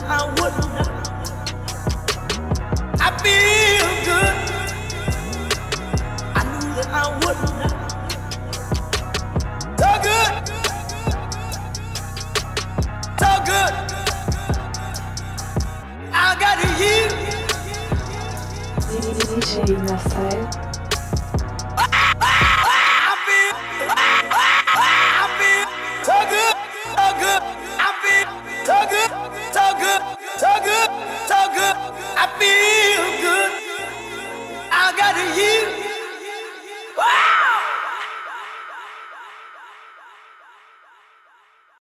I wouldn't. I feel good. I knew that I wouldn't. So good. So good. I got you. DJ Marcel. So good, so good, I feel so good, so good, so good, so good, I feel good. I got you.